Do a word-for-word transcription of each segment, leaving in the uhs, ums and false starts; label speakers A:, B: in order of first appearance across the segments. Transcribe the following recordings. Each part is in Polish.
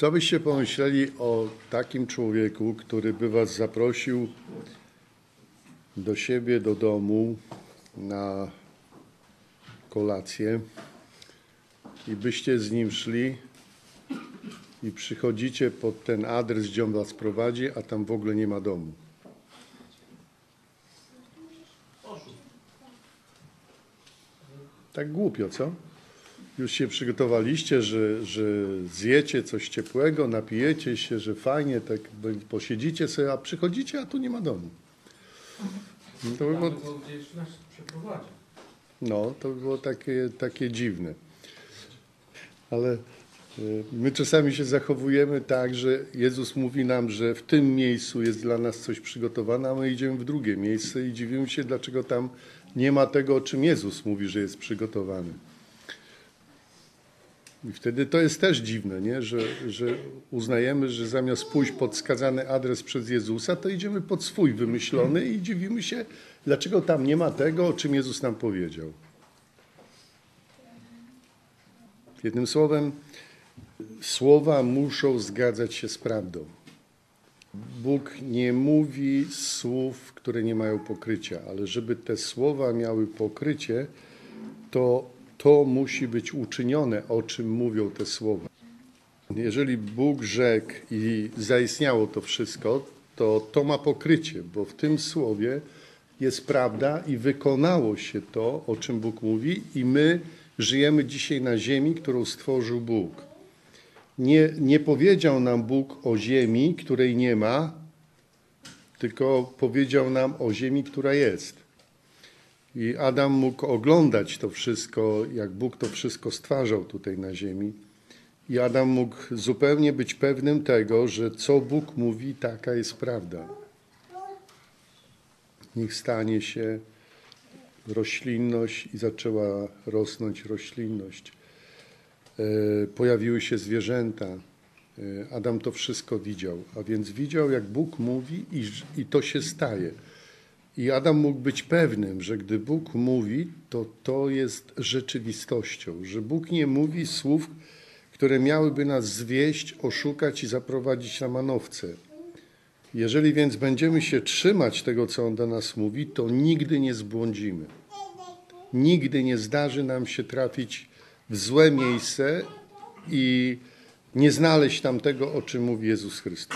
A: Co byście pomyśleli o takim człowieku, który by was zaprosił do siebie, do domu na kolację i byście z nim szli i przychodzicie pod ten adres, gdzie on was prowadzi, a tam w ogóle nie ma domu? Tak głupio, co? Już się przygotowaliście, że, że zjecie coś ciepłego, napijecie się, że fajnie, tak posiedzicie sobie, a przychodzicie, a tu nie ma domu. To by było, no, to by było takie, takie dziwne. Ale my czasami się zachowujemy tak, że Jezus mówi nam, że w tym miejscu jest dla nas coś przygotowane, a my idziemy w drugie miejsce i dziwimy się, dlaczego tam nie ma tego, o czym Jezus mówi, że jest przygotowany. I wtedy to jest też dziwne, nie? Że, że uznajemy, że zamiast pójść pod wskazany adres przez Jezusa, to idziemy pod swój wymyślony i dziwimy się, dlaczego tam nie ma tego, o czym Jezus nam powiedział. Jednym słowem, słowa muszą zgadzać się z prawdą. Bóg nie mówi słów, które nie mają pokrycia, ale żeby te słowa miały pokrycie, to to musi być uczynione, o czym mówią te słowa. Jeżeli Bóg rzekł i zaistniało to wszystko, to to ma pokrycie, bo w tym słowie jest prawda i wykonało się to, o czym Bóg mówi, i my żyjemy dzisiaj na ziemi, którą stworzył Bóg. Nie, nie powiedział nam Bóg o ziemi, której nie ma, tylko powiedział nam o ziemi, która jest. I Adam mógł oglądać to wszystko, jak Bóg to wszystko stwarzał tutaj na ziemi. I Adam mógł zupełnie być pewnym tego, że co Bóg mówi, taka jest prawda. Niech stanie się roślinność i zaczęła rosnąć roślinność. Pojawiły się zwierzęta. Adam to wszystko widział, a więc widział, jak Bóg mówi i, i to się staje. I Adam mógł być pewnym, że gdy Bóg mówi, to to jest rzeczywistością, że Bóg nie mówi słów, które miałyby nas zwieść, oszukać i zaprowadzić na manowce. Jeżeli więc będziemy się trzymać tego, co On do nas mówi, to nigdy nie zbłądzimy. Nigdy nie zdarzy nam się trafić w złe miejsce i nie znaleźć tam tego, o czym mówi Jezus Chrystus.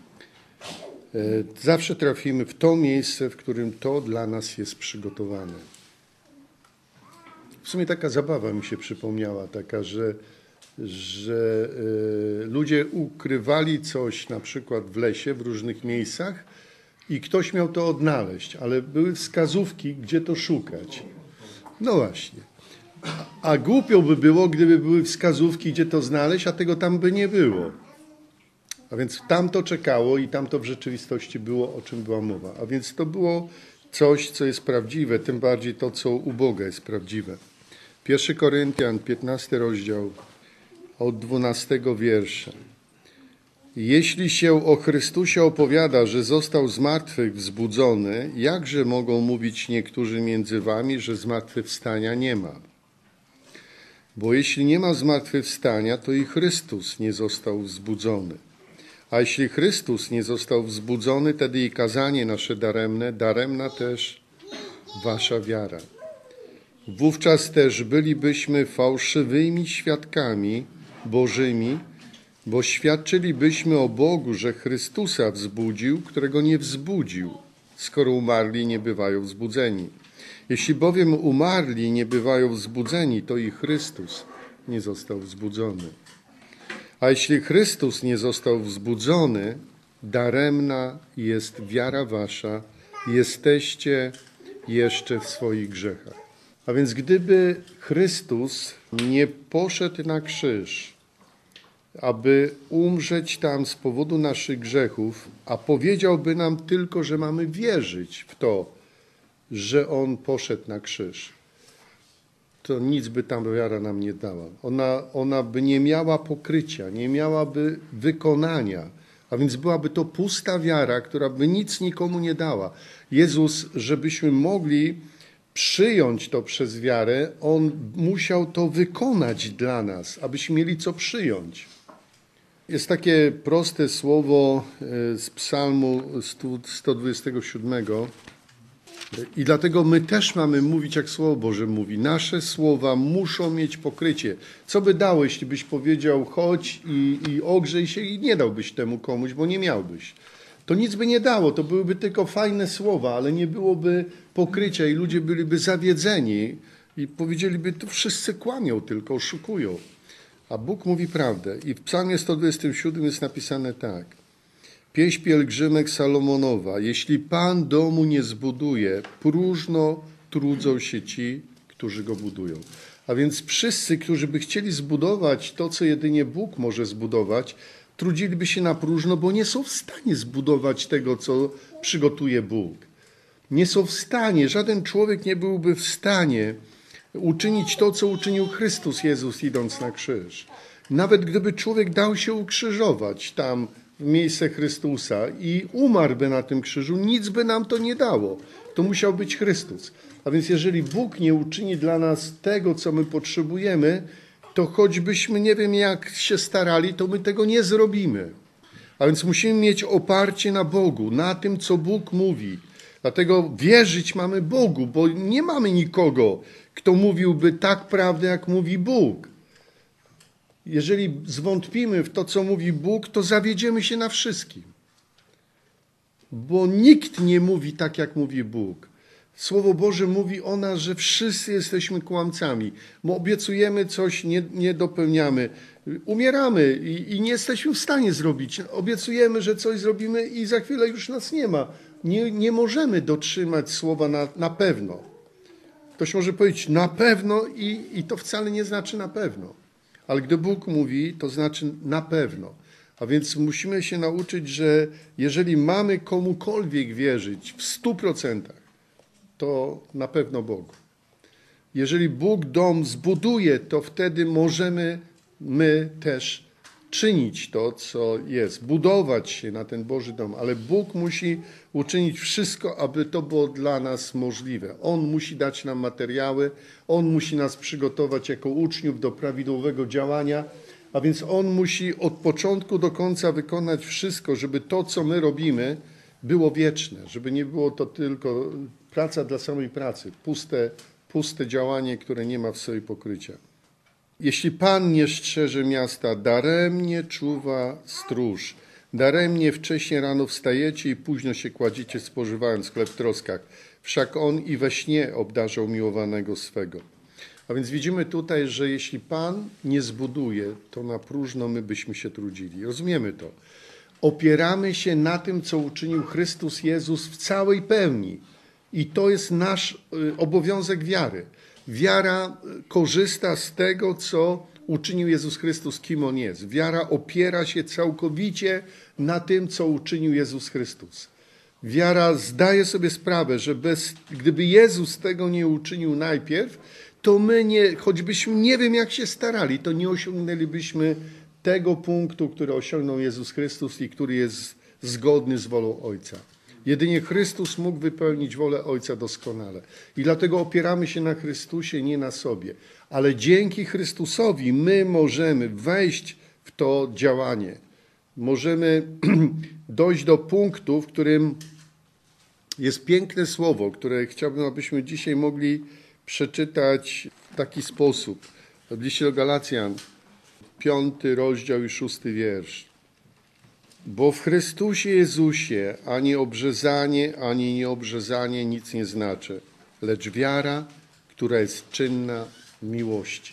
A: Zawsze trafimy w to miejsce, w którym to dla nas jest przygotowane. W sumie taka zabawa mi się przypomniała, taka, że, że ludzie ukrywali coś na przykład w lesie, w różnych miejscach i ktoś miał to odnaleźć, ale były wskazówki, gdzie to szukać. No właśnie. A głupio by było, gdyby były wskazówki, gdzie to znaleźć, a tego tam by nie było. A więc tam to czekało i tam to w rzeczywistości było, o czym była mowa. A więc to było coś, co jest prawdziwe, tym bardziej to, co u Boga jest prawdziwe. Pierwszy Koryntian, piętnasty rozdział, od dwunastego wiersza. Jeśli się o Chrystusie opowiada, że został z martwych wzbudzony, jakże mogą mówić niektórzy między wami, że zmartwychwstania nie ma? Bo jeśli nie ma zmartwychwstania, to i Chrystus nie został wzbudzony. A jeśli Chrystus nie został wzbudzony, wtedy i kazanie nasze daremne, daremna też wasza wiara. Wówczas też bylibyśmy fałszywymi świadkami Bożymi, bo świadczylibyśmy o Bogu, że Chrystusa wzbudził, którego nie wzbudził, skoro umarli nie bywają wzbudzeni. Jeśli bowiem umarli nie bywają wzbudzeni, to i Chrystus nie został wzbudzony. A jeśli Chrystus nie został wzbudzony, daremna jest wiara wasza, jesteście jeszcze w swoich grzechach. A więc gdyby Chrystus nie poszedł na krzyż, aby umrzeć tam z powodu naszych grzechów, a powiedziałby nam tylko, że mamy wierzyć w to, że On poszedł na krzyż, to nic by tam wiara nam nie dała. Ona, ona by nie miała pokrycia, nie miałaby wykonania, a więc byłaby to pusta wiara, która by nic nikomu nie dała. Jezus, żebyśmy mogli przyjąć to przez wiarę, On musiał to wykonać dla nas, abyśmy mieli co przyjąć. Jest takie proste słowo z Psalmu sto dwudziestego siódmego i dlatego my też mamy mówić, jak Słowo Boże mówi. Nasze słowa muszą mieć pokrycie. Co by dało, jeśli byś powiedział chodź i, i ogrzej się i nie dałbyś temu komuś, bo nie miałbyś. To nic by nie dało, to byłyby tylko fajne słowa, ale nie byłoby pokrycia i ludzie byliby zawiedzeni i powiedzieliby, to wszyscy kłamią, tylko oszukują. A Bóg mówi prawdę. I w Psalmie sto dwudziestym siódmym jest napisane tak. Pieśń pielgrzymek Salomonowa. Jeśli Pan domu nie zbuduje, próżno trudzą się ci, którzy go budują. A więc wszyscy, którzy by chcieli zbudować to, co jedynie Bóg może zbudować, trudziliby się na próżno, bo nie są w stanie zbudować tego, co przygotuje Bóg. Nie są w stanie, żaden człowiek nie byłby w stanie uczynić to, co uczynił Chrystus Jezus, idąc na krzyż. Nawet gdyby człowiek dał się ukrzyżować tam w miejsce Chrystusa i umarłby na tym krzyżu, nic by nam to nie dało. To musiał być Chrystus. A więc jeżeli Bóg nie uczyni dla nas tego, co my potrzebujemy, to choćbyśmy nie wiem jak się starali, to my tego nie zrobimy. A więc musimy mieć oparcie na Bogu, na tym, co Bóg mówi. Dlatego wierzyć mamy Bogu, bo nie mamy nikogo, kto mówiłby tak prawdę, jak mówi Bóg. Jeżeli zwątpimy w to, co mówi Bóg, to zawiedziemy się na wszystkim. Bo nikt nie mówi tak, jak mówi Bóg. Słowo Boże mówi o nas, że wszyscy jesteśmy kłamcami. Bo obiecujemy coś, nie, nie dopełniamy. Umieramy i, i nie jesteśmy w stanie zrobić. Obiecujemy, że coś zrobimy i za chwilę już nas nie ma. Nie, nie możemy dotrzymać słowa na, na pewno. Ktoś może powiedzieć na pewno i, i to wcale nie znaczy na pewno. Ale gdy Bóg mówi, to znaczy na pewno. A więc musimy się nauczyć, że jeżeli mamy komukolwiek wierzyć w stu procentach, to na pewno Bogu. Jeżeli Bóg dom zbuduje, to wtedy możemy my też czynić to, co jest, budować się na ten Boży dom, ale Bóg musi uczynić wszystko, aby to było dla nas możliwe. On musi dać nam materiały, On musi nas przygotować jako uczniów do prawidłowego działania, a więc On musi od początku do końca wykonać wszystko, żeby to, co my robimy, było wieczne, żeby nie było to tylko praca dla samej pracy, puste, puste działanie, które nie ma w sobie pokrycia. Jeśli Pan nie strzeże miasta, daremnie czuwa stróż. Daremnie wcześnie rano wstajecie i późno się kładziecie, spożywając chleb w troskach. Wszak On i we śnie obdarzał miłowanego swego. A więc widzimy tutaj, że jeśli Pan nie zbuduje, to na próżno my byśmy się trudzili. Rozumiemy to. Opieramy się na tym, co uczynił Chrystus Jezus w całej pełni. I to jest nasz obowiązek wiary. Wiara korzysta z tego, co uczynił Jezus Chrystus, kim On jest. Wiara opiera się całkowicie na tym, co uczynił Jezus Chrystus. Wiara zdaje sobie sprawę, że bez, gdyby Jezus tego nie uczynił najpierw, to my, nie, choćbyśmy nie wiem jak się starali, to nie osiągnęlibyśmy tego punktu, który osiągnął Jezus Chrystus i który jest zgodny z wolą Ojca. Jedynie Chrystus mógł wypełnić wolę Ojca doskonale. I dlatego opieramy się na Chrystusie, nie na sobie. Ale dzięki Chrystusowi my możemy wejść w to działanie. Możemy dojść do punktu, w którym jest piękne słowo, które chciałbym, abyśmy dzisiaj mogli przeczytać w taki sposób. W liście do Galacjan, piąty rozdział i szósty wiersz. Bo w Chrystusie Jezusie ani obrzezanie, ani nieobrzezanie nic nie znaczy, lecz wiara, która jest czynna w miłości.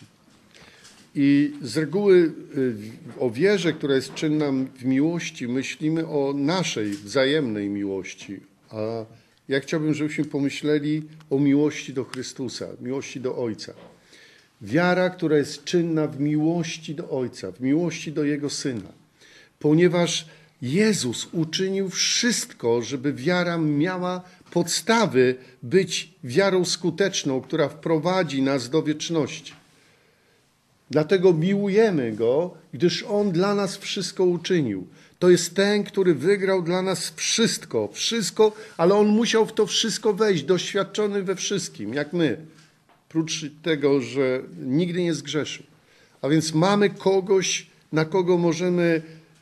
A: I z reguły o wierze, która jest czynna w miłości, myślimy o naszej wzajemnej miłości. A ja chciałbym, żebyśmy pomyśleli o miłości do Chrystusa, miłości do Ojca. Wiara, która jest czynna w miłości do Ojca, w miłości do Jego Syna. Ponieważ Jezus uczynił wszystko, żeby wiara miała podstawy być wiarą skuteczną, która wprowadzi nas do wieczności. Dlatego miłujemy Go, gdyż On dla nas wszystko uczynił. To jest ten, który wygrał dla nas wszystko, wszystko, ale On musiał w to wszystko wejść, doświadczony we wszystkim, jak my. Prócz tego, że nigdy nie zgrzeszył. A więc mamy kogoś, na kogo możemy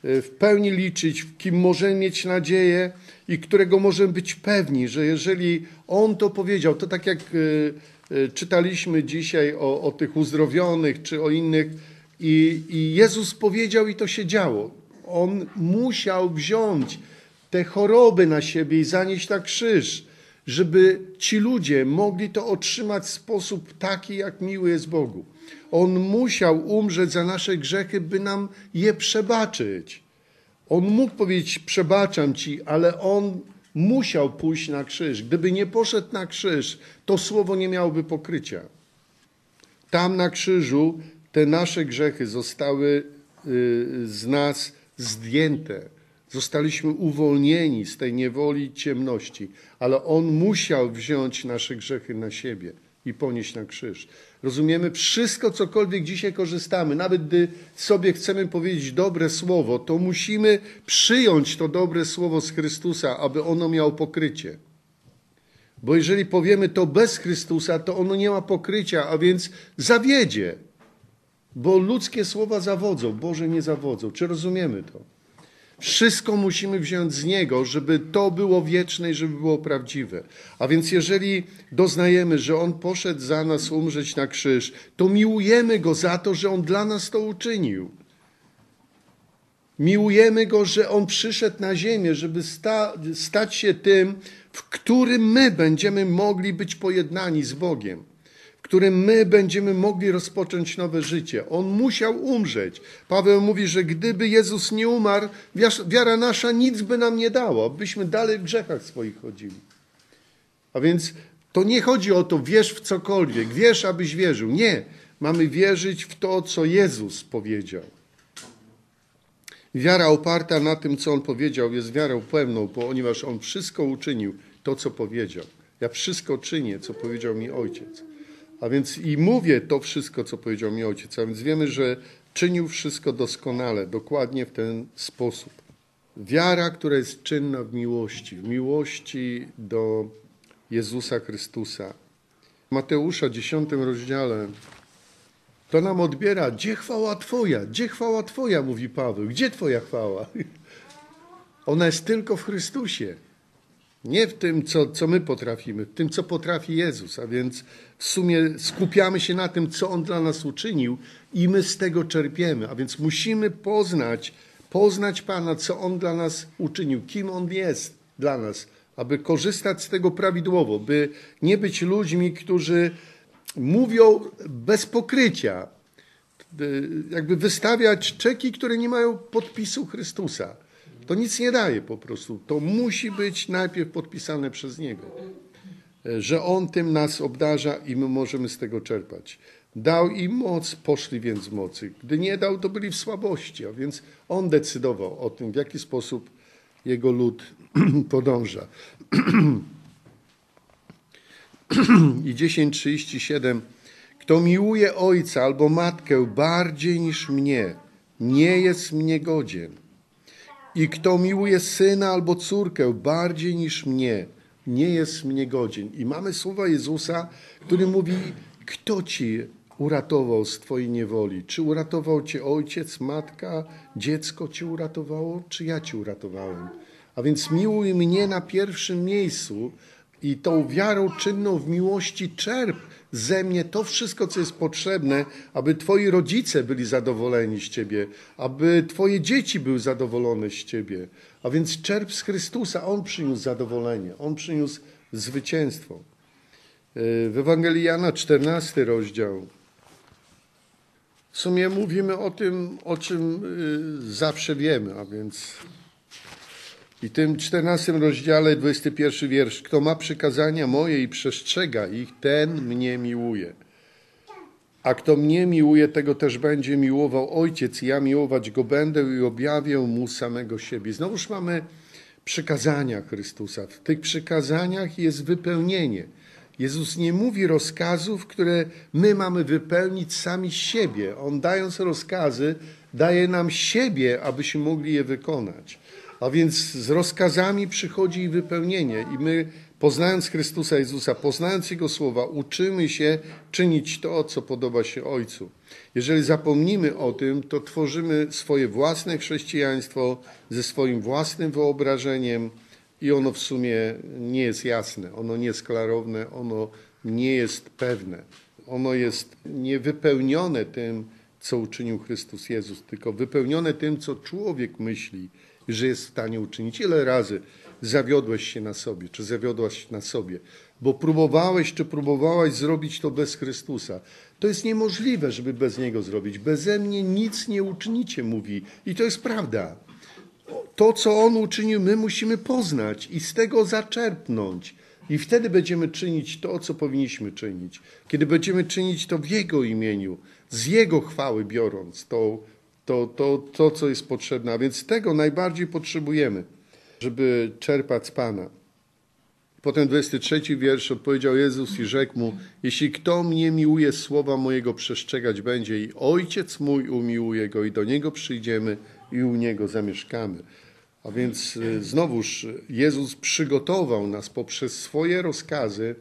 A: w pełni liczyć, w kim możemy mieć nadzieję i którego możemy być pewni, że jeżeli On to powiedział, to tak jak czytaliśmy dzisiaj o, o tych uzdrowionych czy o innych i, i Jezus powiedział i to się działo. On musiał wziąć te choroby na siebie i zanieść na krzyż, żeby ci ludzie mogli to otrzymać w sposób taki, jak miły jest Bogu. On musiał umrzeć za nasze grzechy, by nam je przebaczyć. On mógł powiedzieć, przebaczam ci, ale On musiał pójść na krzyż. Gdyby nie poszedł na krzyż, to słowo nie miałoby pokrycia. Tam na krzyżu te nasze grzechy zostały z nas zdjęte. Zostaliśmy uwolnieni z tej niewoli ciemności, ale On musiał wziąć nasze grzechy na siebie i ponieść na krzyż. Rozumiemy? Wszystko, cokolwiek dzisiaj korzystamy, nawet gdy sobie chcemy powiedzieć dobre słowo, to musimy przyjąć to dobre słowo z Chrystusa, aby ono miało pokrycie. Bo jeżeli powiemy to bez Chrystusa, to ono nie ma pokrycia, a więc zawiedzie. Bo ludzkie słowa zawodzą, Boże nie zawodzą. Czy rozumiemy to? Wszystko musimy wziąć z Niego, żeby to było wieczne i żeby było prawdziwe. A więc jeżeli doznajemy, że On poszedł za nas umrzeć na krzyż, to miłujemy Go za to, że On dla nas to uczynił. Miłujemy Go, że On przyszedł na ziemię, żeby sta, stać się tym, w którym my będziemy mogli być pojednani z Bogiem. W którym my będziemy mogli rozpocząć nowe życie. On musiał umrzeć. Paweł mówi, że gdyby Jezus nie umarł, wiara nasza nic by nam nie dała, byśmy dalej w grzechach swoich chodzili. A więc to nie chodzi o to, wierz w cokolwiek, wierz, abyś wierzył. Nie, mamy wierzyć w to, co Jezus powiedział. Wiara oparta na tym, co On powiedział, jest wiarą pełną, ponieważ On wszystko uczynił, to, co powiedział. Ja wszystko czynię, co powiedział mi Ojciec. A więc i mówię to wszystko, co powiedział mi Ojciec. A więc wiemy, że czynił wszystko doskonale, dokładnie w ten sposób. Wiara, która jest czynna w miłości, w miłości do Jezusa Chrystusa. W Mateusza dziesiątym rozdziale to nam odbiera, gdzie chwała Twoja, gdzie chwała Twoja, mówi Paweł, gdzie Twoja chwała? Ona jest tylko w Chrystusie. Nie w tym, co, co my potrafimy, w tym, co potrafi Jezus. A więc w sumie skupiamy się na tym, co On dla nas uczynił i my z tego czerpiemy. A więc musimy poznać, poznać Pana, co On dla nas uczynił, kim On jest dla nas, aby korzystać z tego prawidłowo, by nie być ludźmi, którzy mówią bez pokrycia, jakby wystawiać czeki, które nie mają podpisu Chrystusa. To nic nie daje po prostu. To musi być najpierw podpisane przez Niego. Że On tym nas obdarza i my możemy z tego czerpać. Dał im moc, poszli więc w mocy. Gdy nie dał, to byli w słabości. A więc On decydował o tym, w jaki sposób Jego lud podąża. I dziesięć trzydzieści siedem. Kto miłuje ojca albo matkę bardziej niż mnie, nie jest mnie godzien. I kto miłuje syna albo córkę bardziej niż mnie, nie jest mnie godzien. I mamy słowa Jezusa, który mówi, kto ci uratował z twojej niewoli? Czy uratował cię ojciec, matka, dziecko cię uratowało, czy ja cię uratowałem? A więc miłuj mnie na pierwszym miejscu i tą wiarą czynną w miłości czerp ze mnie to wszystko, co jest potrzebne, aby twoi rodzice byli zadowoleni z ciebie, aby twoje dzieci były zadowolone z ciebie. A więc czerp z Chrystusa. On przyniósł zadowolenie. On przyniósł zwycięstwo. W Ewangelii Jana, czternasty rozdział. W sumie mówimy o tym, o czym zawsze wiemy, a więc i w tym czternastym rozdziale, dwudziesty pierwszy wiersz. Kto ma przykazania moje i przestrzega ich, ten mnie miłuje. A kto mnie miłuje, tego też będzie miłował Ojciec i ja miłować go będę i objawię mu samego siebie. Znowuż mamy przykazania Chrystusa. W tych przykazaniach jest wypełnienie. Jezus nie mówi rozkazów, które my mamy wypełnić sami z siebie. On dając rozkazy, daje nam siebie, abyśmy mogli je wykonać. A więc z rozkazami przychodzi wypełnienie i my Poznając Chrystusa Jezusa, poznając Jego słowa, uczymy się czynić to, co podoba się Ojcu. Jeżeli zapomnimy o tym, to tworzymy swoje własne chrześcijaństwo ze swoim własnym wyobrażeniem i ono w sumie nie jest jasne, ono nie jest klarowne, ono nie jest pewne. Ono jest niewypełnione tym, co uczynił Chrystus Jezus, tylko wypełnione tym, co człowiek myśli, że jest w stanie uczynić. Ile razy zawiodłeś się na sobie, czy zawiodłaś się na sobie, bo próbowałeś, czy próbowałaś zrobić to bez Chrystusa. To jest niemożliwe, żeby bez Niego zrobić. Beze mnie nic nie uczynicie, mówi. I to jest prawda. To, co On uczynił, my musimy poznać i z tego zaczerpnąć. I wtedy będziemy czynić to, co powinniśmy czynić. Kiedy będziemy czynić to w Jego imieniu, z Jego chwały biorąc to, to, to, to co jest potrzebne. A więc tego najbardziej potrzebujemy, żeby czerpać z Pana. Potem dwudziesty trzeci wiersz odpowiedział Jezus i rzekł mu: jeśli kto mnie miłuje, słowa mojego przestrzegać będzie, i Ojciec mój umiłuje go, i do Niego przyjdziemy i u Niego zamieszkamy. A więc znowuż Jezus przygotował nas poprzez swoje rozkazy,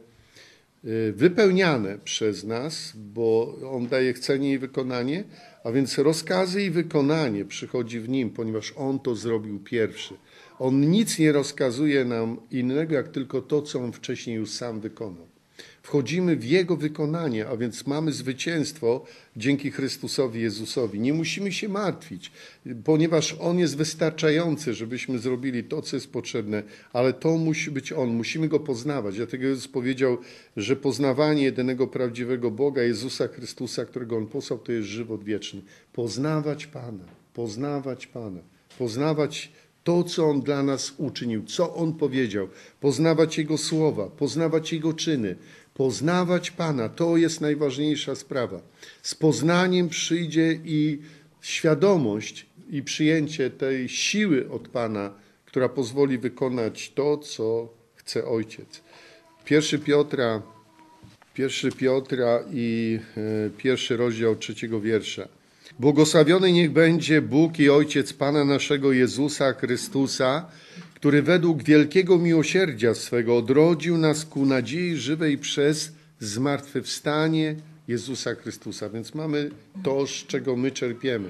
A: wypełniane przez nas, bo On daje chcenie i wykonanie, a więc rozkazy i wykonanie przychodzi w Nim, ponieważ On to zrobił pierwszy. On nic nie rozkazuje nam innego, jak tylko to, co On wcześniej już sam wykonał. Wchodzimy w Jego wykonanie, a więc mamy zwycięstwo dzięki Chrystusowi Jezusowi. Nie musimy się martwić, ponieważ On jest wystarczający, żebyśmy zrobili to, co jest potrzebne, ale to musi być On, musimy Go poznawać. Dlatego Jezus powiedział, że poznawanie jedynego prawdziwego Boga, Jezusa Chrystusa, którego On posłał, to jest żywot wieczny. Poznawać Pana, poznawać Pana, poznawać to, co On dla nas uczynił, co On powiedział, poznawać Jego słowa, poznawać Jego czyny, poznawać Pana, to jest najważniejsza sprawa. Z poznaniem przyjdzie i świadomość i przyjęcie tej siły od Pana, która pozwoli wykonać to, co chce Ojciec. Pierwszy Piotra, pierwszy Piotra i pierwszy rozdział trzeciego wiersza. Błogosławiony niech będzie Bóg i Ojciec Pana naszego Jezusa Chrystusa, który według wielkiego miłosierdzia swego odrodził nas ku nadziei żywej przez zmartwychwstanie Jezusa Chrystusa. Więc mamy to, z czego my czerpiemy.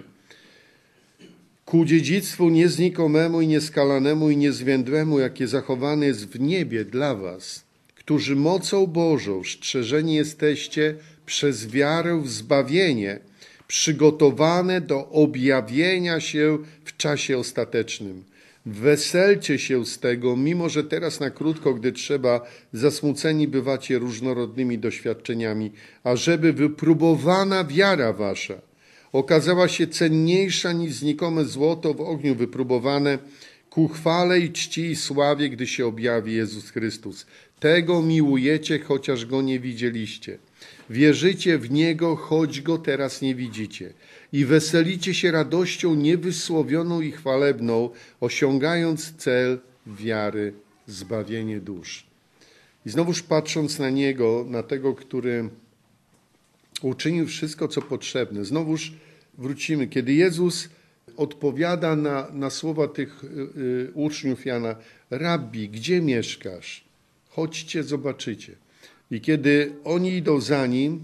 A: Ku dziedzictwu nieznikomemu i nieskalanemu i niezwiędłemu, jakie zachowane jest w niebie dla was, którzy mocą Bożą strzeżeni jesteście przez wiarę w zbawienie, przygotowane do objawienia się w czasie ostatecznym. Weselcie się z tego, mimo że teraz na krótko, gdy trzeba, zasmuceni bywacie różnorodnymi doświadczeniami, ażeby wypróbowana wiara wasza okazała się cenniejsza niż znikome złoto w ogniu wypróbowane, ku chwale i czci i sławie, gdy się objawi Jezus Chrystus. Tego miłujecie, chociaż Go nie widzieliście. Wierzycie w Niego, choć Go teraz nie widzicie. I weselicie się radością niewysłowioną i chwalebną, osiągając cel wiary, zbawienie dusz. I znowuż patrząc na Niego, na tego, który uczynił wszystko, co potrzebne, znowuż wrócimy. Kiedy Jezus odpowiada na, na słowa tych y, uczniów Jana: Rabbi, gdzie mieszkasz? Chodźcie, zobaczycie. I kiedy oni idą za Nim,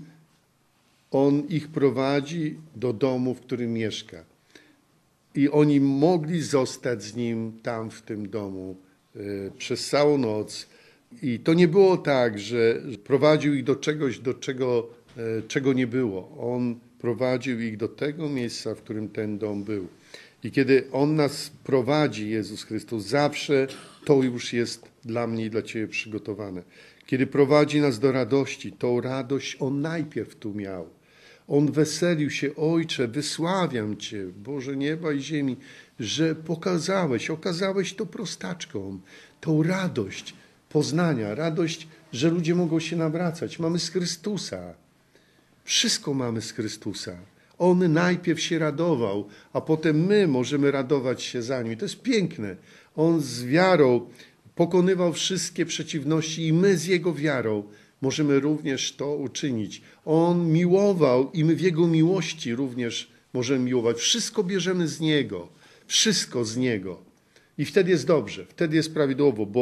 A: On ich prowadzi do domu, w którym mieszka. I oni mogli zostać z Nim tam, w tym domu, y, przez całą noc. I to nie było tak, że prowadził ich do czegoś, do czego, y, czego nie było. On prowadził ich do tego miejsca, w którym ten dom był. I kiedy On nas prowadzi, Jezus Chrystus, zawsze to już jest dla mnie i dla Ciebie przygotowane. Kiedy prowadzi nas do radości, tą radość On najpierw tu miał. On weselił się: Ojcze, wysławiam Cię, Boże nieba i ziemi, że pokazałeś, okazałeś to prostaczkom, tą radość poznania, radość, że ludzie mogą się nawracać. Mamy z Chrystusa. Wszystko mamy z Chrystusa. On najpierw się radował, a potem my możemy radować się za Nim. I to jest piękne. On z wiarą pokonywał wszystkie przeciwności i my z Jego wiarą możemy również to uczynić. On miłował i my w Jego miłości również możemy miłować. Wszystko bierzemy z Niego. Wszystko z Niego. I wtedy jest dobrze, wtedy jest prawidłowo, bo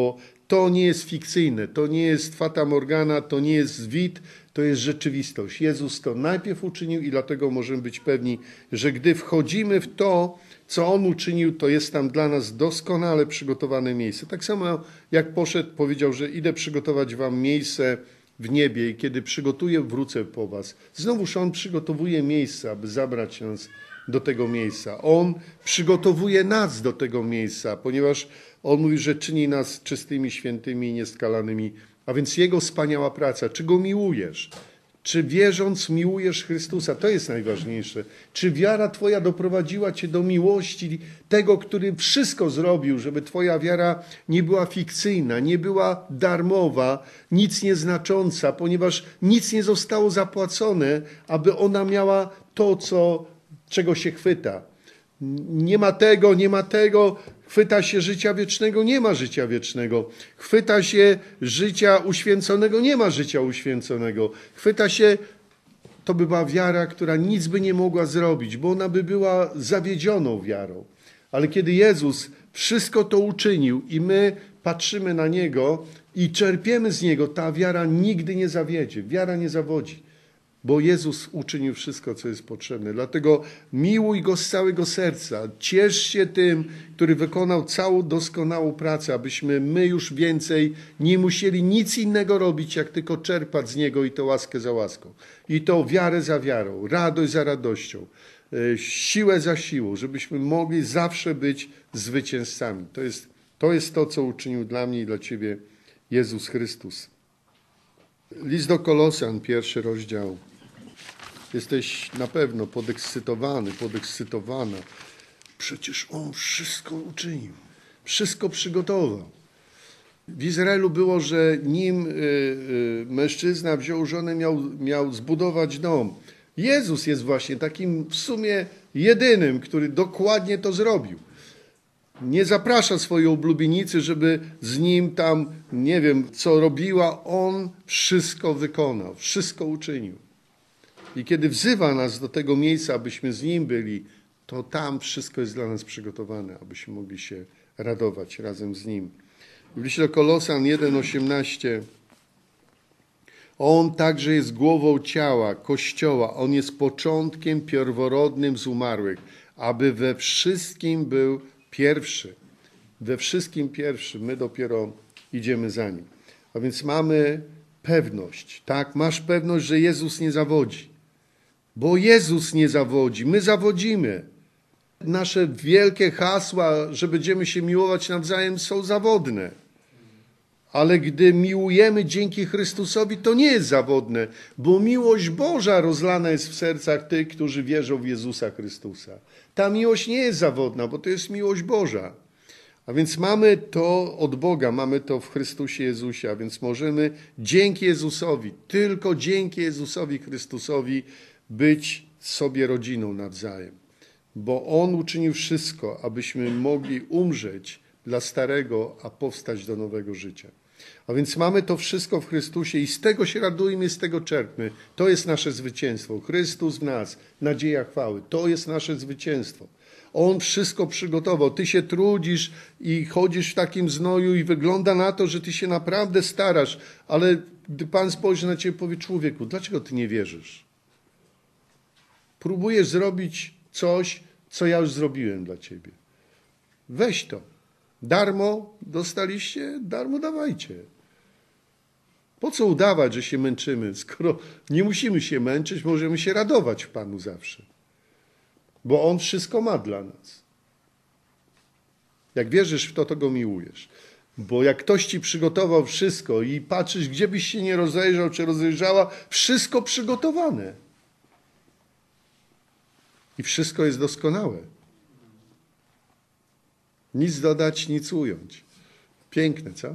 A: To nie jest fikcyjne, to nie jest fata morgana, to nie jest zwit, to jest rzeczywistość. Jezus to najpierw uczynił i dlatego możemy być pewni, że gdy wchodzimy w to, co On uczynił, to jest tam dla nas doskonale przygotowane miejsce. Tak samo jak poszedł, powiedział, że idę przygotować wam miejsce w niebie i kiedy przygotuję, wrócę po was. Znowuż On przygotowuje miejsce, aby zabrać nas do tego miejsca. On przygotowuje nas do tego miejsca, ponieważ On mówi, że czyni nas czystymi, świętymi i nieskalanymi. A więc Jego wspaniała praca. Czy Go miłujesz? Czy wierząc miłujesz Chrystusa? To jest najważniejsze. Czy wiara Twoja doprowadziła Cię do miłości tego, który wszystko zrobił, żeby Twoja wiara nie była fikcyjna, nie była darmowa, nic nieznacząca, ponieważ nic nie zostało zapłacone, aby ona miała to, co, czego się chwyta. Nie ma tego, nie ma tego, chwyta się życia wiecznego, nie ma życia wiecznego. Chwyta się życia uświęconego, nie ma życia uświęconego. Chwyta się, to by była wiara, która nic by nie mogła zrobić, bo ona by była zawiedzioną wiarą. Ale kiedy Jezus wszystko to uczynił i my patrzymy na Niego i czerpiemy z Niego, ta wiara nigdy nie zawiedzie. Wiara nie zawodzi. Bo Jezus uczynił wszystko, co jest potrzebne. Dlatego miłuj Go z całego serca. Ciesz się tym, który wykonał całą doskonałą pracę, abyśmy my już więcej nie musieli nic innego robić, jak tylko czerpać z Niego i to łaskę za łaską. I to wiarę za wiarą, radość za radością, siłę za siłą, żebyśmy mogli zawsze być zwycięzcami. To jest, to jest to, co uczynił dla mnie i dla Ciebie Jezus Chrystus. List do Kolosan, pierwszy rozdział. Jesteś na pewno podekscytowany, podekscytowana. Przecież On wszystko uczynił. Wszystko przygotował. W Izraelu było, że nim y, y, mężczyzna wziął żonę, miał, miał zbudować dom. Jezus jest właśnie takim w sumie jedynym, który dokładnie to zrobił. Nie zaprasza swojej oblubienicy, żeby z nim tam, nie wiem, co robiła. On wszystko wykonał, wszystko uczynił. I kiedy wzywa nas do tego miejsca, abyśmy z Nim byli, to tam wszystko jest dla nas przygotowane, abyśmy mogli się radować razem z Nim. W liście do Kolosan jeden osiemnaście. On także jest głową ciała, Kościoła. On jest początkiem pierworodnym z umarłych, aby we wszystkim był pierwszy. We wszystkim pierwszy. My dopiero idziemy za Nim. A więc mamy pewność. Tak, masz pewność, że Jezus nie zawodzi. Bo Jezus nie zawodzi. My zawodzimy. Nasze wielkie hasła, że będziemy się miłować nawzajem, są zawodne. Ale gdy miłujemy dzięki Chrystusowi, to nie jest zawodne, bo miłość Boża rozlana jest w sercach tych, którzy wierzą w Jezusa Chrystusa. Ta miłość nie jest zawodna, bo to jest miłość Boża. A więc mamy to od Boga, mamy to w Chrystusie Jezusie, a więc możemy dzięki Jezusowi, tylko dzięki Jezusowi Chrystusowi być sobie rodziną nawzajem. Bo On uczynił wszystko, abyśmy mogli umrzeć dla starego, a powstać do nowego życia. A więc mamy to wszystko w Chrystusie i z tego się radujmy, z tego czerpmy. To jest nasze zwycięstwo. Chrystus w nas, nadzieja chwały. To jest nasze zwycięstwo. On wszystko przygotował. Ty się trudzisz i chodzisz w takim znoju i wygląda na to, że ty się naprawdę starasz, ale gdy Pan spojrzy na ciebie, powie: człowieku, dlaczego ty nie wierzysz? Próbujesz zrobić coś, co ja już zrobiłem dla ciebie. Weź to. Darmo dostaliście, darmo dawajcie. Po co udawać, że się męczymy, skoro nie musimy się męczyć, możemy się radować w Panu zawsze. Bo On wszystko ma dla nas. Jak wierzysz w to, to Go miłujesz. Bo jak ktoś ci przygotował wszystko i patrzysz, gdzie byś się nie rozejrzał, czy rozejrzała, wszystko przygotowane. I wszystko jest doskonałe. Nic dodać, nic ująć. Piękne, co?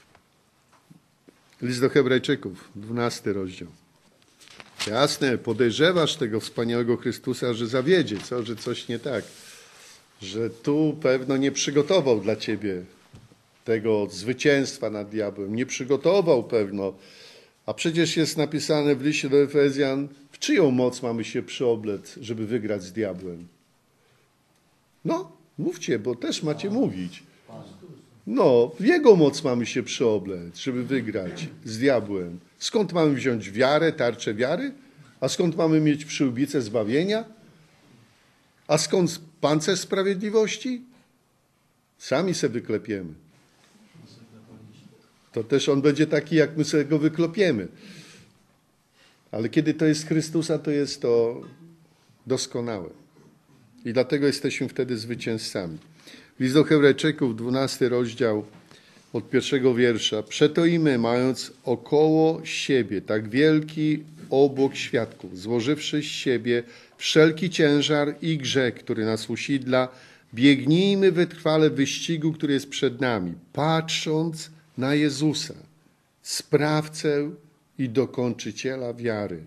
A: List do Hebrajczyków, dwunasty rozdział. Jasne, podejrzewasz tego wspaniałego Chrystusa, że zawiedzie, co? Że coś nie tak. Że tu pewno nie przygotował dla ciebie tego zwycięstwa nad diabłem. Nie przygotował pewno. A przecież jest napisane w liście do Efezjan, w czyją moc mamy się przyoblec, żeby wygrać z diabłem? No, mówcie, bo też macie mówić. No, w Jego moc mamy się przyoblec, żeby wygrać z diabłem. Skąd mamy wziąć wiarę, tarczę wiary? A skąd mamy mieć przyłbicę zbawienia? A skąd pancerz sprawiedliwości? Sami se wyklepiemy. To też on będzie taki, jak my sobie go wyklepiemy. Ale kiedy to jest Chrystusa, to jest to doskonałe. I dlatego jesteśmy wtedy zwycięzcami. List do Hebrajczyków, dwunasty rozdział, od pierwszego wiersza. Przeto i my, mając około siebie tak wielki obłok świadków, złożywszy z siebie wszelki ciężar i grzech, który nas usidla, biegnijmy wytrwale w wyścigu, który jest przed nami, patrząc na Jezusa, sprawcę i dokończyciela wiary,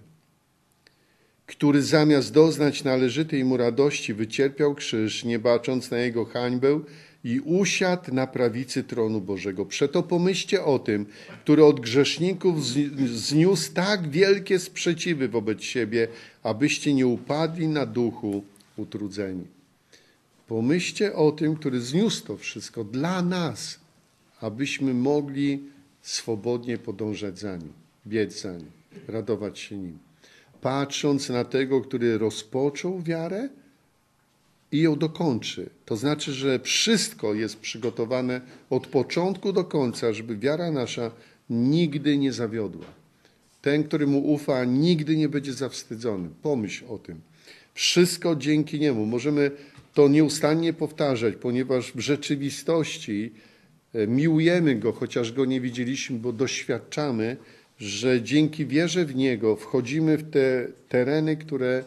A: który zamiast doznać należytej mu radości wycierpiał krzyż, nie bacząc na jego hańbę i usiadł na prawicy tronu Bożego. Przeto pomyślcie o tym, który od grzeszników zniósł tak wielkie sprzeciwy wobec siebie, abyście nie upadli na duchu utrudzeni. Pomyślcie o tym, który zniósł to wszystko dla nas, abyśmy mogli swobodnie podążać za nim, biec za nim, radować się nim. Patrząc na tego, który rozpoczął wiarę i ją dokończy. To znaczy, że wszystko jest przygotowane od początku do końca, żeby wiara nasza nigdy nie zawiodła. Ten, który mu ufa, nigdy nie będzie zawstydzony. Pomyśl o tym. Wszystko dzięki niemu. Możemy to nieustannie powtarzać, ponieważ w rzeczywistości miłujemy go, chociaż go nie widzieliśmy, bo doświadczamy, że dzięki wierze w Niego wchodzimy w te tereny, które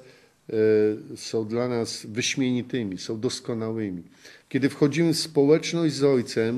A: są dla nas wyśmienitymi, są doskonałymi. Kiedy wchodzimy w społeczność z Ojcem,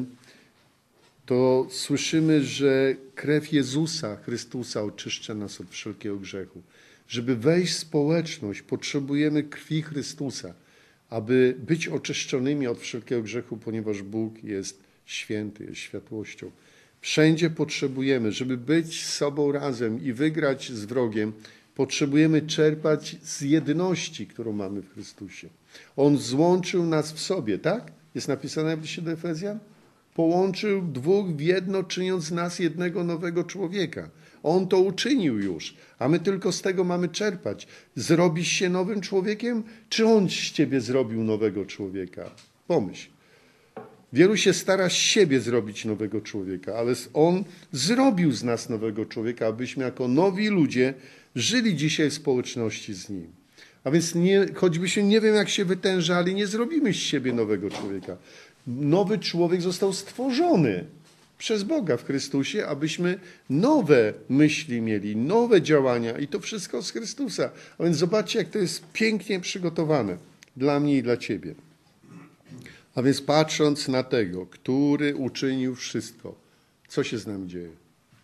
A: to słyszymy, że krew Jezusa Chrystusa oczyszcza nas od wszelkiego grzechu. Żeby wejść w społeczność, potrzebujemy krwi Chrystusa, aby być oczyszczonymi od wszelkiego grzechu, ponieważ Bóg jest święty, jest światłością. Wszędzie potrzebujemy, żeby być z sobą razem i wygrać z wrogiem, potrzebujemy czerpać z jedności, którą mamy w Chrystusie. On złączył nas w sobie, tak? Jest napisane w liście do Efezjan? Połączył dwóch w jedno, czyniąc z nas jednego nowego człowieka. On to uczynił już, a my tylko z tego mamy czerpać. Zrobisz się nowym człowiekiem, czy on z ciebie zrobił nowego człowieka? Pomyśl. Wielu się stara z siebie zrobić nowego człowieka, ale on zrobił z nas nowego człowieka, abyśmy jako nowi ludzie żyli dzisiaj w społeczności z nim. A więc nie, choćbyśmy nie wiem jak się wytężali, nie zrobimy z siebie nowego człowieka. Nowy człowiek został stworzony przez Boga w Chrystusie, abyśmy nowe myśli mieli, nowe działania i to wszystko z Chrystusa. A więc zobaczcie, jak to jest pięknie przygotowane dla mnie i dla ciebie. A więc patrząc na tego, który uczynił wszystko, co się z nami dzieje?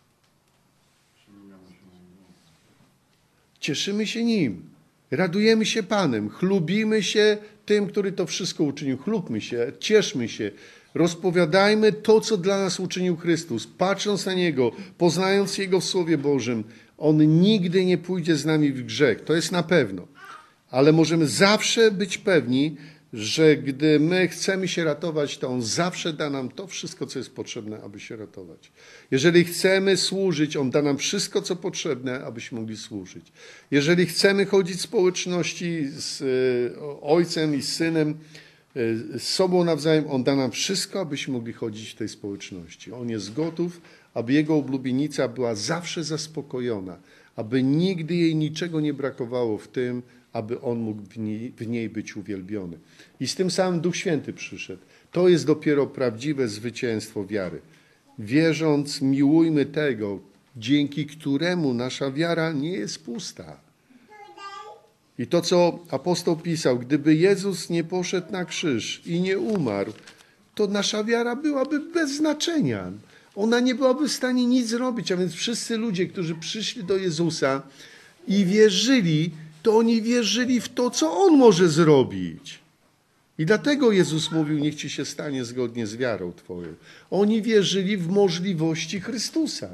A: Cieszymy się Nim, radujemy się Panem, chlubimy się tym, który to wszystko uczynił. Chlubmy się, cieszmy się, rozpowiadajmy to, co dla nas uczynił Chrystus. Patrząc na Niego, poznając Jego w Słowie Bożym, On nigdy nie pójdzie z nami w grzech. To jest na pewno. Ale możemy zawsze być pewni, że gdy my chcemy się ratować, to On zawsze da nam to wszystko, co jest potrzebne, aby się ratować. Jeżeli chcemy służyć, On da nam wszystko, co potrzebne, abyśmy mogli służyć. Jeżeli chcemy chodzić w społeczności z Ojcem i z Synem, z sobą nawzajem, On da nam wszystko, abyśmy mogli chodzić w tej społeczności. On jest gotów, aby Jego oblubienica była zawsze zaspokojona, aby nigdy jej niczego nie brakowało w tym, aby On mógł w niej, w niej być uwielbiony. I z tym samym Duch Święty przyszedł. To jest dopiero prawdziwe zwycięstwo wiary. Wierząc, miłujmy tego, dzięki któremu nasza wiara nie jest pusta. I to, co apostoł pisał, gdyby Jezus nie poszedł na krzyż i nie umarł, to nasza wiara byłaby bez znaczenia. Ona nie byłaby w stanie nic zrobić. A więc wszyscy ludzie, którzy przyszli do Jezusa i wierzyli, to oni wierzyli w to, co On może zrobić. I dlatego Jezus mówił, niech ci się stanie zgodnie z wiarą twoją. Oni wierzyli w możliwości Chrystusa.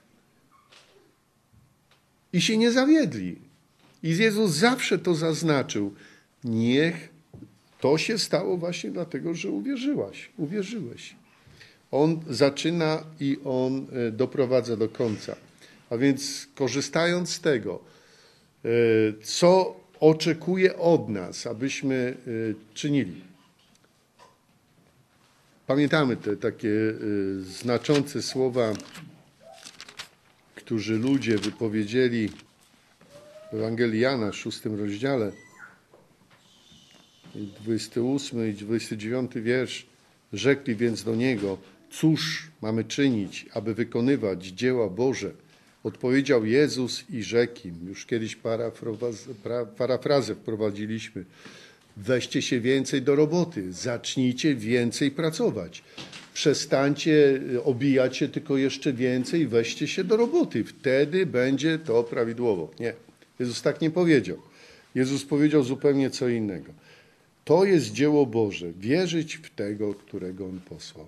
A: I się nie zawiedli. I Jezus zawsze to zaznaczył. Niech to się stało właśnie dlatego, że uwierzyłaś, uwierzyłeś. On zaczyna i On doprowadza do końca. A więc korzystając z tego, co oczekuje od nas, abyśmy czynili. Pamiętamy te takie znaczące słowa, które ludzie wypowiedzieli w Ewangelii Jana, w szóstym rozdziale, dwudziesty ósmy i dwudziesty dziewiąty wiersz. Rzekli więc do Niego, cóż mamy czynić, aby wykonywać dzieła Boże? Odpowiedział Jezus i rzekł im, już kiedyś parafrazę wprowadziliśmy, weźcie się więcej do roboty, zacznijcie więcej pracować. Przestańcie obijać się tylko jeszcze więcej, weźcie się do roboty. Wtedy będzie to prawidłowo. Nie, Jezus tak nie powiedział. Jezus powiedział zupełnie co innego. To jest dzieło Boże, wierzyć w tego, którego On posłał.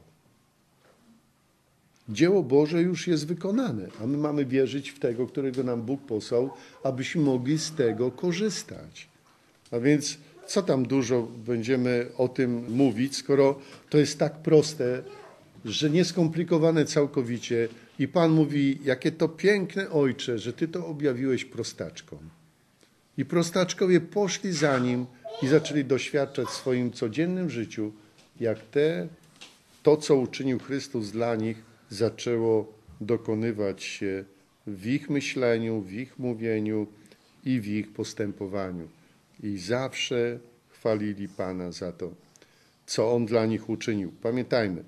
A: Dzieło Boże już jest wykonane, a my mamy wierzyć w tego, którego nam Bóg posłał, abyśmy mogli z tego korzystać. A więc co tam dużo będziemy o tym mówić, skoro to jest tak proste, że nieskomplikowane całkowicie i Pan mówi, jakie to piękne, Ojcze, że Ty to objawiłeś prostaczkom. I prostaczkowie poszli za Nim i zaczęli doświadczać w swoim codziennym życiu, jak te, to, co uczynił Chrystus dla nich, zaczęło dokonywać się w ich myśleniu, w ich mówieniu i w ich postępowaniu. I zawsze chwalili Pana za to, co On dla nich uczynił. Pamiętajmy,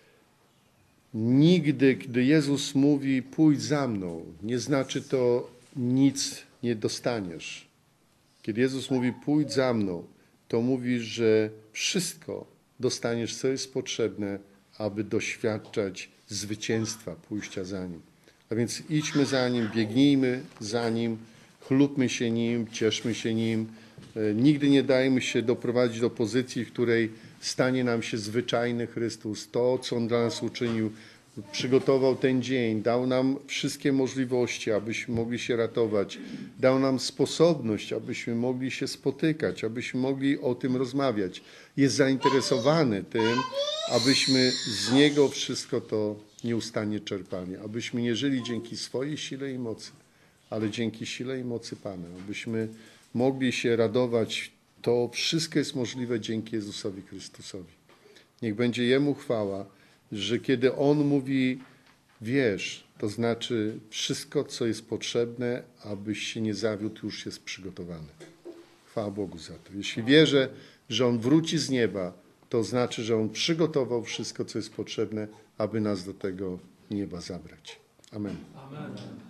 A: nigdy, gdy Jezus mówi, pójdź za mną, nie znaczy to nic nie dostaniesz. Kiedy Jezus mówi, pójdź za mną, to mówi, że wszystko dostaniesz, co jest potrzebne, aby doświadczać zwycięstwa, pójścia za Nim. A więc idźmy za Nim, biegnijmy za Nim, chlubmy się Nim, cieszmy się Nim. Nigdy nie dajmy się doprowadzić do pozycji, w której stanie nam się zwyczajny Chrystus. To, co On dla nas uczynił, przygotował ten dzień, dał nam wszystkie możliwości, abyśmy mogli się ratować. Dał nam sposobność, abyśmy mogli się spotykać, abyśmy mogli o tym rozmawiać. Jest zainteresowany tym, abyśmy z Niego wszystko to nieustannie czerpali. Abyśmy nie żyli dzięki swojej sile i mocy, ale dzięki sile i mocy Pana. Abyśmy mogli się radować. To wszystko jest możliwe dzięki Jezusowi Chrystusowi. Niech będzie Jemu chwała, że kiedy On mówi, wiesz, to znaczy wszystko, co jest potrzebne, abyś się nie zawiódł, już jest przygotowane. Chwała Bogu za to. Jeśli wierzę, że On wróci z nieba, to znaczy, że On przygotował wszystko, co jest potrzebne, aby nas do tego nieba zabrać. Amen.
B: Amen.